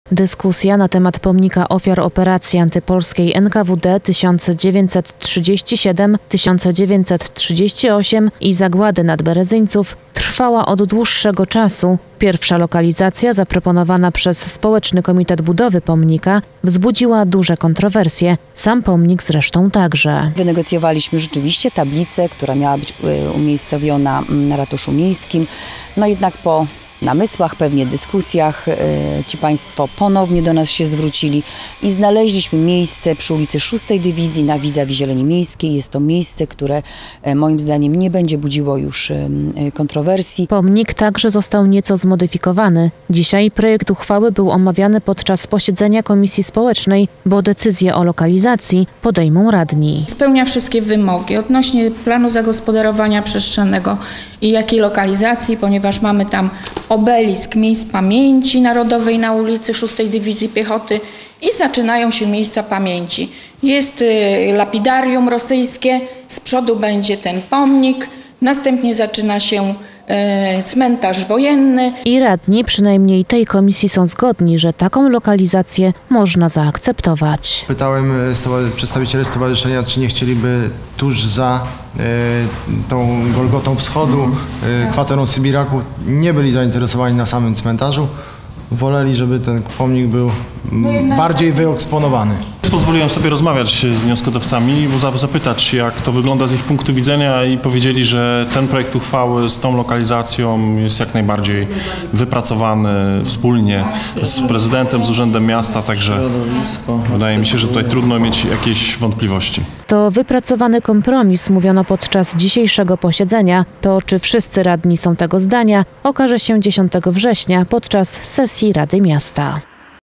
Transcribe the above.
Dyskusja na temat pomnika ofiar operacji antypolskiej NKWD 1937-1938 i zagłady nadberezyńców trwała od dłuższego czasu. Pierwsza lokalizacja, zaproponowana przez Społeczny Komitet Budowy Pomnika, wzbudziła duże kontrowersje. Sam pomnik zresztą także. Wynegocjowaliśmy rzeczywiście tablicę, która miała być umiejscowiona na ratuszu miejskim. No jednak po namysłach, pewnie dyskusjach ci państwo ponownie do nas się zwrócili i znaleźliśmy miejsce przy ulicy 6 Dywizji na vis-a-vis Zieleni Miejskiej. Jest to miejsce, które moim zdaniem nie będzie budziło już kontrowersji. Pomnik także został nieco zmodyfikowany. Dzisiaj projekt uchwały był omawiany podczas posiedzenia Komisji Społecznej, bo decyzję o lokalizacji podejmą radni. Spełnia wszystkie wymogi odnośnie planu zagospodarowania przestrzennego i jakiej lokalizacji, ponieważ mamy tam obelisk miejsc pamięci narodowej na ulicy 6 Dywizji Piechoty i zaczynają się miejsca pamięci. Jest lapidarium rosyjskie, z przodu będzie ten pomnik, następnie zaczyna się cmentarz wojenny. I radni przynajmniej tej komisji są zgodni, że taką lokalizację można zaakceptować. Pytałem przedstawicieli stowarzyszenia, czy nie chcieliby tuż za tą Golgotą Wschodu, kwaterą Sybiraków, nie byli zainteresowani na samym cmentarzu. Woleli, żeby ten pomnik był bardziej wyeksponowany. Pozwoliłem sobie rozmawiać z wnioskodawcami, zapytać, jak to wygląda z ich punktu widzenia, i powiedzieli, że ten projekt uchwały z tą lokalizacją jest jak najbardziej wypracowany wspólnie z prezydentem, z Urzędem Miasta, także wydaje mi się, że tutaj trudno mieć jakieś wątpliwości. To wypracowany kompromis, mówiono podczas dzisiejszego posiedzenia. To, czy wszyscy radni są tego zdania, okaże się 10 września podczas sesji Rady Miasta.